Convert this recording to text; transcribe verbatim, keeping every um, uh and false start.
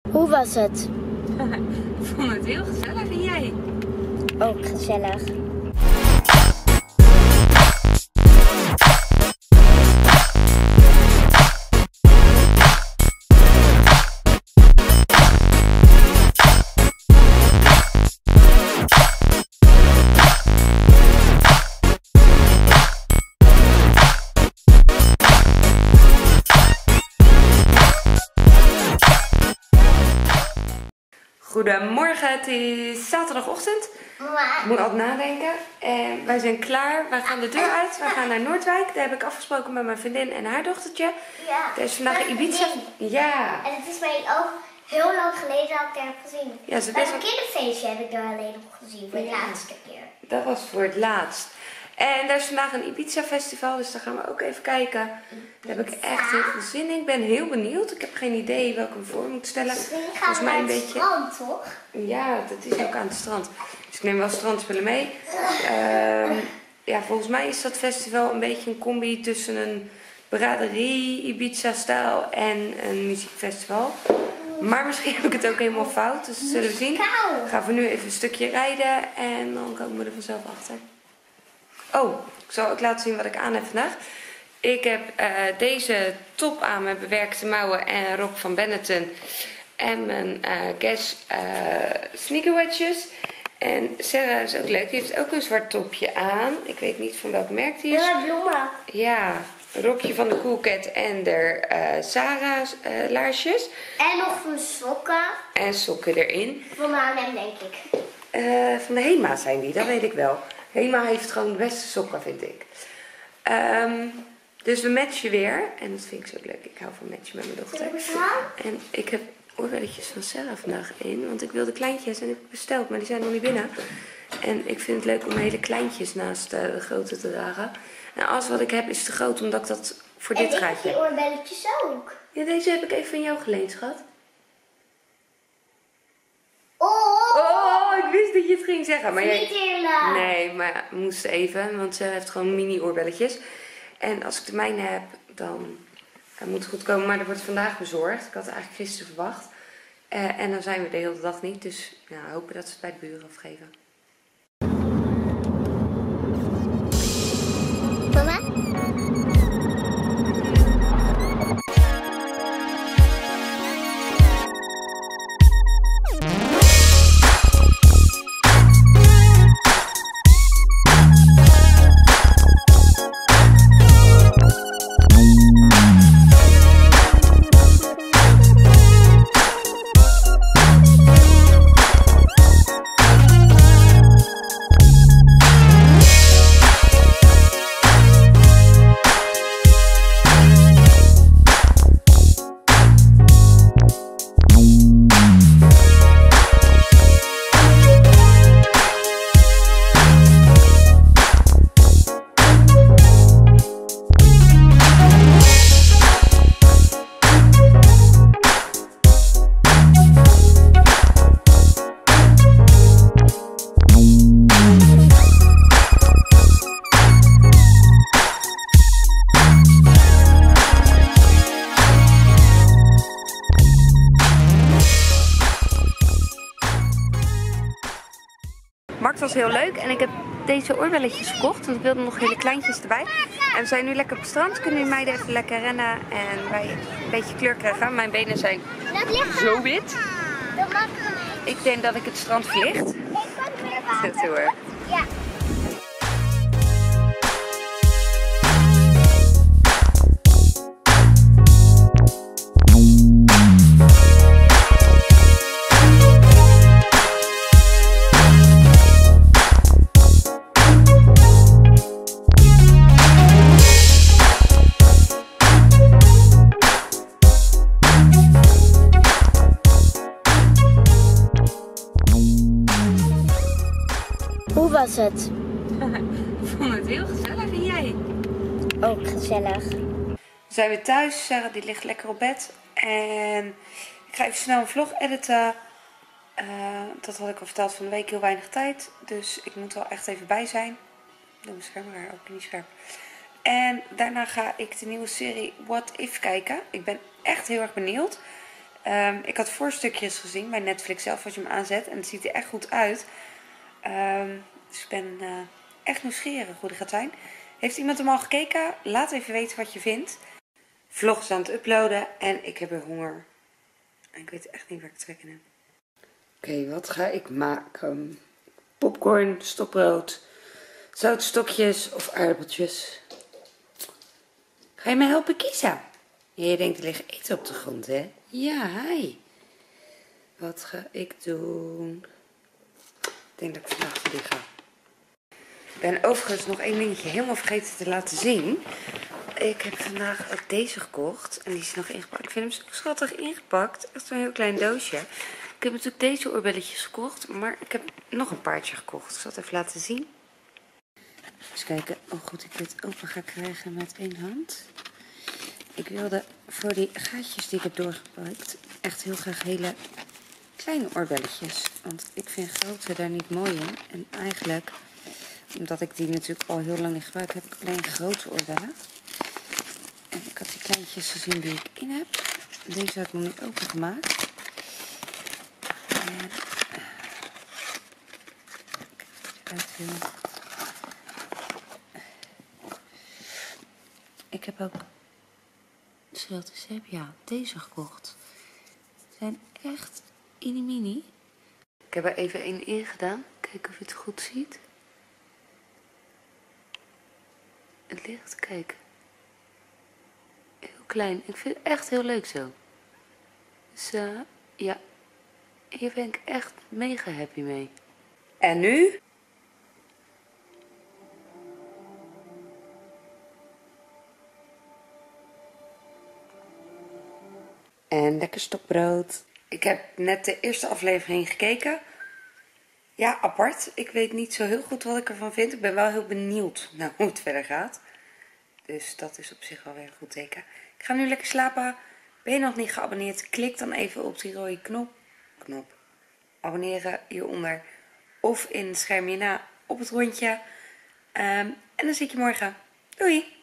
Hoe was het? Ik vond het heel gezellig en jij? Ook gezellig. Goedemorgen, het is zaterdagochtend. Ik moet altijd nadenken. En wij zijn klaar. Wij gaan de deur uit. Wij gaan naar Noordwijk. Daar heb ik afgesproken met mijn vriendin en haar dochtertje. Ja. Er is vandaag een Ibiza. Ja. En het is mij ook heel lang geleden dat ik daar heb gezien. Ja, ze Bij best een wel... kinderfeestje heb ik daar alleen nog gezien. Voor de Ja. laatste keer. Dat was voor het laatst. En daar is vandaag een Ibiza festival, dus daar gaan we ook even kijken. Daar heb ik echt heel veel zin in. Ik ben heel benieuwd. Ik heb geen idee welke ik me voor moet stellen. Misschien gaan Volgens we mij naar een het beetje. strand, toch? Ja, dat is ook aan het strand. Dus ik neem wel strandspullen mee. Uh, ja, volgens mij is dat festival een beetje een combi tussen een braderie, Ibiza-stijl en een muziekfestival. Maar misschien heb ik het ook helemaal fout, dus dat zullen we zien. Kou. Gaan we nu even een stukje rijden en dan komen we er vanzelf achter. Oh, ik zal ook laten zien wat ik aan heb vandaag. Ik heb uh, deze top aan met bewerkte mouwen en rok van Benetton. En mijn uh, Guess uh, sneaker wedges. En Sarah is ook leuk, die heeft ook een zwart topje aan. Ik weet niet van welk merk die is. Ja, bloemen. Ja, een rokje van de Cool Cat en de uh, Sarah uh, laarsjes. En nog van sokken. En sokken erin. Van H en M, denk ik. Uh, van de Hema zijn die, dat weet ik wel. Hema heeft gewoon de beste sokken, vind ik. Um, dus we matchen weer. En dat vind ik zo leuk. Ik hou van matchen met mijn dochter. En ik heb oorbelletjes van Sarah vandaag in. Want ik wilde kleintjes en ik heb besteld, maar die zijn nog niet binnen. En ik vind het leuk om hele kleintjes naast uh, de grote te dragen. En alles wat ik heb is te groot, omdat ik dat voor en dit ik gaatje heb die oorbelletjes ook. Ja, deze heb ik even van jou geleend, schat. Oh, Oh, ik wist dat je het ging zeggen. Maar niet eerlijk. Nee, maar we moesten even, want ze heeft gewoon mini-oorbelletjes. En als ik de mijne heb, dan uh, moet het goed komen. Maar er wordt vandaag bezorgd. Ik had het eigenlijk gisteren verwacht. Uh, en dan zijn we de hele dag niet. Dus nou, hopen dat ze het bij de buren afgeven. Mama? Markt was heel leuk en ik heb deze oorbelletjes gekocht, want ik wilde nog hele kleintjes erbij. En we zijn nu lekker op het strand, kunnen nu meiden even lekker rennen en wij een beetje kleur krijgen. Mijn benen zijn zo wit. Ik denk dat ik het strand verlicht. Ik kan weer water. Dat hoor. Ja. Hoe was het? Ik vond het heel gezellig en jij? Ook gezellig. We zijn weer thuis, Sarah die ligt lekker op bed. En ik ga even snel een vlog editen. Uh, dat had ik al verteld van de week, heel weinig tijd. Dus ik moet er wel echt even bij zijn. Doe mijn scherm maar ook niet scherp. En daarna ga ik de nieuwe serie What If kijken. Ik ben echt heel erg benieuwd. Um, ik had voorstukjes gezien bij Netflix zelf als je hem aanzet. En het ziet er echt goed uit. Um, dus ik ben uh, echt nieuwsgierig hoe die gaat zijn. Heeft iemand hem al gekeken? Laat even weten wat je vindt. Vlog is aan het uploaden en ik heb weer honger. En ik weet echt niet waar ik trek in heb. Oké, okay, wat ga ik maken? Popcorn, stokbrood, zoutstokjes of aardappeltjes. Ga je mij helpen kiezen? Ja, je denkt er liggen eten op de grond, hè? Ja, hi. Wat ga ik doen? Ik denk dat ik vandaag voor die ga. Ik ben overigens nog één dingetje helemaal vergeten te laten zien. Ik heb vandaag ook deze gekocht. En die is nog ingepakt. Ik vind hem zo schattig ingepakt. Echt een heel klein doosje. Ik heb natuurlijk deze oorbelletjes gekocht. Maar ik heb nog een paardje gekocht. Ik zal het even laten zien. Eens kijken hoe goed ik dit open ga krijgen met één hand. Ik wilde voor die gaatjes die ik heb doorgepakt echt heel graag hele kleine oorbelletjes. Want ik vind grote daar niet mooi in. En eigenlijk, omdat ik die natuurlijk al heel lang niet gebruik, heb ik alleen grote oorbellen. En ik had die kleintjes gezien die ik in heb. Deze heb ik nog niet opengemaakt. En ik heb ook Zwarte sepia, deze gekocht. Ze zijn echt mini-mini. Ik heb er even één ingedaan. Kijken of je het goed ziet. Het ligt, kijk. Heel klein. Ik vind het echt heel leuk zo. Dus uh, ja, hier ben ik echt mega happy mee. En nu? En lekker stokbrood. Ik heb net de eerste aflevering gekeken. Ja, apart. Ik weet niet zo heel goed wat ik ervan vind. Ik ben wel heel benieuwd naar hoe het verder gaat. Dus dat is op zich wel weer een goed teken. Ik ga nu lekker slapen. Ben je nog niet geabonneerd? Klik dan even op die rode knop. Knop. Abonneren hieronder. Of in het scherm hierna op het rondje. Um, en dan zie ik je morgen. Doei!